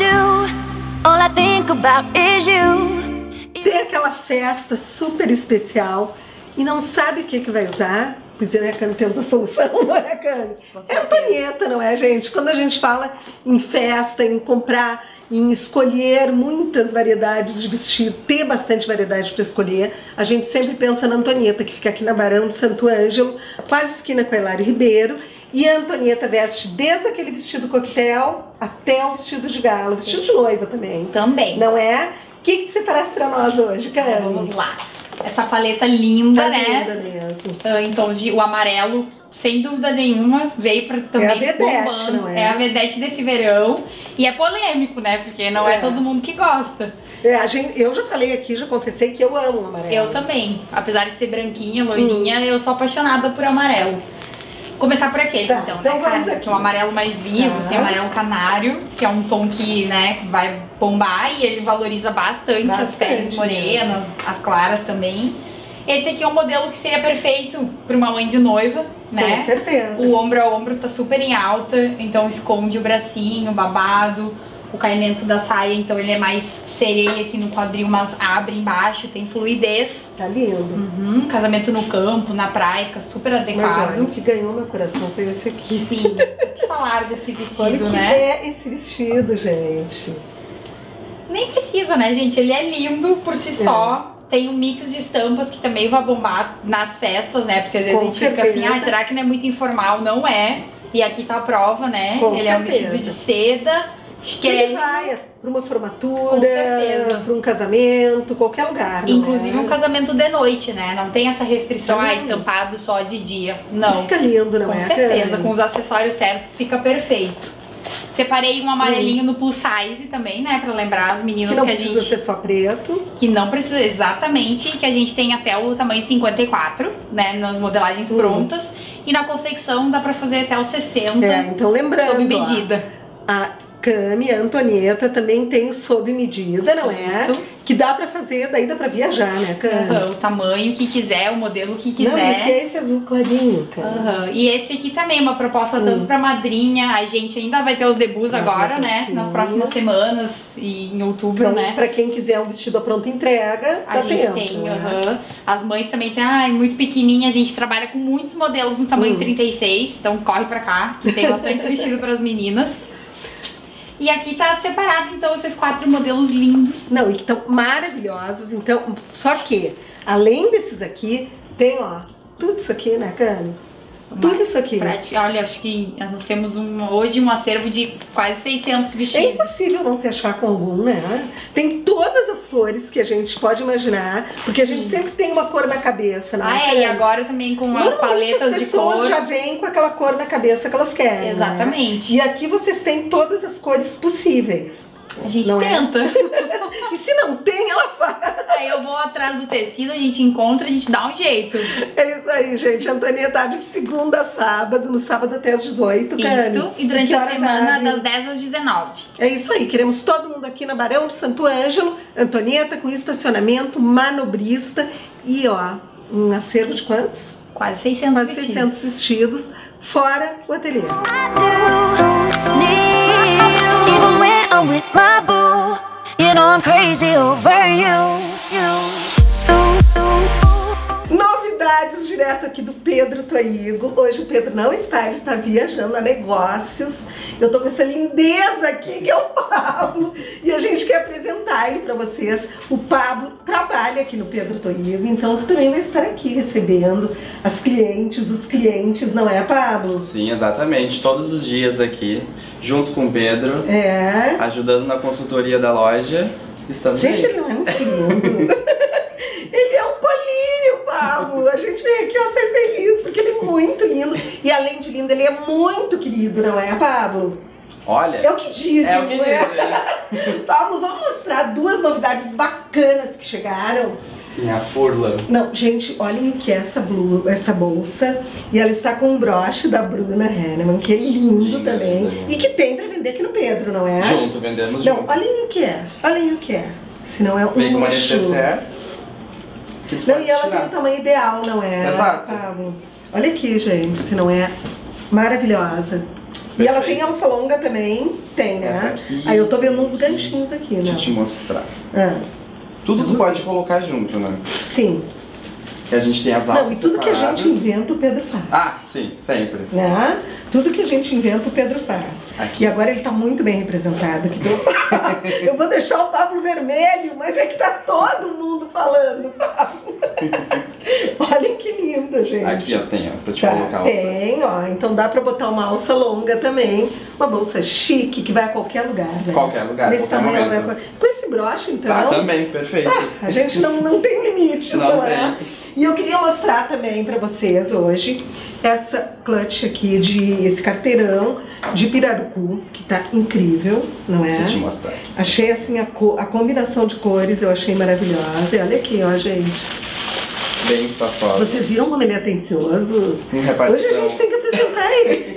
do, all I think about is you. Tem aquela festa super especial e não sabe o que vai usar? Pois eu e a Cami temos a solução, não é, Cami? É a Antonieta, não é, gente? Quando a gente fala em festa, em comprar, em escolher muitas variedades de vestido, ter bastante variedade para escolher, a gente sempre pensa na Antonieta, que fica aqui na Barão de Santo Ângelo, quase esquina com a Hilário Ribeiro. E a Antonieta veste desde aquele vestido coquetel até o vestido de gala, o vestido de noiva também. Também. Não é? O que você traz pra nós hoje, Cami? Vamos lá. Essa paleta linda, tá né? Linda mesmo. Em tom de o amarelo, sem dúvida nenhuma, veio pra também é a vedete, não é? É a vedete desse verão. E é polêmico, né? Porque não é todo mundo que gosta. Eu já falei aqui, já confessei que eu amo o amarelo. Eu também. Apesar de ser branquinha, loirinha, eu sou apaixonada por amarelo. Começar por aquele, então, né, cara? Que é o amarelo mais vivo, assim, amarelo canário, que é um tom que, né, vai bombar e ele valoriza bastante as peles morenas, as claras também. Esse aqui é um modelo que seria perfeito para uma mãe de noiva, né? Com certeza. O ombro a ombro tá super em alta, então esconde o bracinho, o babado. O caimento da saia, então ele é mais sereia aqui no quadril, mas abre embaixo, tem fluidez. Tá lindo. Casamento no campo, na praia, fica super adequado. Mas olha, o que ganhou meu coração foi esse aqui. Sim, falar desse vestido, olha o que né? é esse vestido, gente. Nem precisa, né, gente? Ele é lindo por si só. Tem um mix de estampas que também vai bombar nas festas, né? Porque às vezes a gente fica assim, será que não é muito informal? Não é. E aqui tá a prova, né? Ele é um vestido de seda. Que ele vai para uma formatura, para um casamento, qualquer lugar. Inclusive um casamento de noite, né? Não tem essa restrição, estampado só de dia. Não. Fica lindo, não é? Com certeza, com os acessórios certos fica perfeito. Separei um amarelinho no plus size também, né? Pra lembrar as meninas que a gente... Que não precisa ser só preto. Que não precisa, exatamente. Que a gente tem até o tamanho 54, né? Nas modelagens prontas. E na confecção dá pra fazer até o 60. Então lembrando, sob medida. A Cami, a Antonieta também tem sob medida, não é? Que dá pra fazer, daí dá pra viajar, né, Cami? O tamanho que quiser, o modelo que quiser. Não, e que é esse azul clarinho, cara. E esse aqui também, uma proposta tanto pra madrinha. A gente ainda vai ter os debuts agora, né? Nas próximas semanas e em outubro, né? Pra quem quiser um vestido à pronta entrega, a gente tem, As mães também tem, muito pequenininha. A gente trabalha com muitos modelos no tamanho 36. Então corre pra cá, que tem bastante vestido pras meninas. E aqui tá separado, então, esses 4 modelos lindos. Não, e que estão maravilhosos. Então, só que, além desses aqui, tem, ó, tudo isso aqui, né, Cami? Tudo isso aqui. Olha, acho que nós temos hoje um acervo de quase 600 vestidos. É impossível não se achar com algum, né? Tem todas as cores que a gente pode imaginar, porque a gente sempre tem uma cor na cabeça, né? E agora também com as paletas de cor. As pessoas já vêm com aquela cor na cabeça que elas querem. Exatamente. Né? E aqui vocês têm todas as cores possíveis. A gente tenta. E se não tem, ela faz. Aí eu vou atrás do tecido, a gente encontra, a gente dá um jeito. É isso aí, gente. A Antonieta abre de segunda a sábado, no sábado até às 18, Cami. Isso, e durante a semana das 10 às 19. É isso aí, queremos todo mundo aqui na Barão de Santo Ângelo. Antonieta com estacionamento, manobrista e, ó, um acervo de quantos? Quase 600 Quase 600 vestidos, fora o ateliê. Even when I'm with my boo, you know I'm crazy over you. Novidades direto aqui do Pedro Toigo. Hoje o Pedro não está, ele está viajando a negócios. Eu tô com essa lindeza aqui que é o Pablo e a gente quer apresentar ele para vocês. O Pablo trabalha aqui no Pedro Toigo, então tu também vai estar aqui recebendo as clientes, os clientes, não é, Pablo? Sim, exatamente. Todos os dias aqui, junto com o Pedro, ajudando na consultoria da loja. Estamos gente, aí. ele não é muito lindo. Ele é um colírio, Pablo. A gente vem aqui, ó, ser feliz, porque ele é muito lindo. E além de lindo, ele é muito querido, não é, Pablo? Olha, é o que dizem. É o que dizem. Pablo, vamos mostrar 2 novidades bacanas que chegaram. Sim, a Furlan. Não, gente, olhem o que é essa bolsa. E ela está com um broche da Bruna Henneman, que é lindo também. E que tem pra vender aqui no Pedro, não é? Junto, vendemos junto. Não, olhem o que é. Olhem o que é. Se não é um vem com uma luxo. necessaire. Não, e ela tem o tamanho ideal, não é? Exato. Pablo? Olha aqui, gente, se não é maravilhosa. E ela tem alça longa também? Tem, né? Aí eu tô vendo uns ganchinhos aqui, né? Deixa eu te mostrar. Tudo tu pode colocar junto, né? Sim. Que a gente tem as alças Não, e tudo separadas. que a gente inventa, o Pedro faz. Ah, sim, sempre. Né? Tudo que a gente inventa, o Pedro faz. Aqui. E agora ele tá muito bem representado aqui. Eu vou deixar o Pablo vermelho, mas é que tá todo mundo falando. Olhem que linda, gente. Aqui, ó, tem, ó, pra te colocar a alça. Tem, ó. Então dá pra botar uma alça longa também. Uma bolsa chique, que vai a qualquer lugar, velho. Qualquer lugar, Nesse qualquer tamanho, momento. vai com esse broche, então. Ah, também, perfeito. A gente não tem limites, não é? tem. E eu queria mostrar também pra vocês hoje essa clutch aqui, esse carteirão de pirarucu, que tá incrível, não é? Deixa eu te mostrar. Achei assim, a combinação de cores eu achei maravilhosa. E olha aqui, ó, gente. Bem espaçosa. Vocês viram como ele é atencioso? Repartição. Hoje a gente tem que apresentar ele.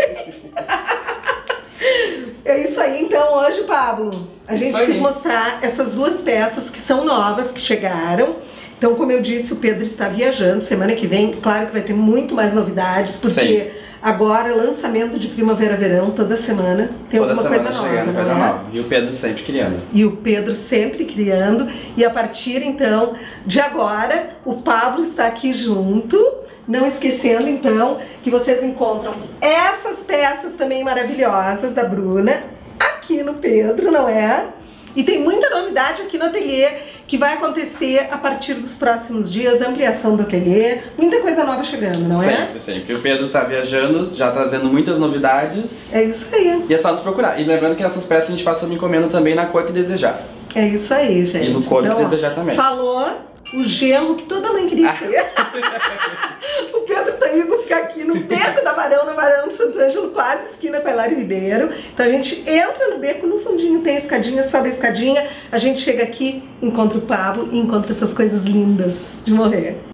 É isso aí, então, hoje, Pablo, a gente quis mostrar essas duas peças que são novas, que chegaram. Então, como eu disse, o Pedro está viajando. Semana que vem, claro que vai ter muito mais novidades, porque agora, lançamento de primavera-verão, toda semana tem alguma coisa nova, não é? E o Pedro sempre criando. E o Pedro sempre criando. E a partir, então, de agora, o Pablo está aqui junto. Não esquecendo, então, que vocês encontram essas peças também maravilhosas da Bruna aqui no Pedro, não é? E tem muita novidade aqui no ateliê que vai acontecer a partir dos próximos dias, ampliação do ateliê, muita coisa nova chegando, não é? Sempre, sempre. O Pedro tá viajando, já trazendo muitas novidades. É isso aí. E é só nos procurar. E lembrando que essas peças a gente faz sob encomenda também na cor que desejar. É isso aí, gente. E no cor que desejar também. Falou o genro que toda mãe queria ter. O Pedro Taígo fica aqui no beco da Barão, na Barão de Santo Ângelo, quase esquina com a Hilário Ribeiro. Então a gente entra no beco, no fundinho tem a escadinha, sobe a escadinha, a gente chega aqui, encontra o Pablo e encontra essas coisas lindas de morrer.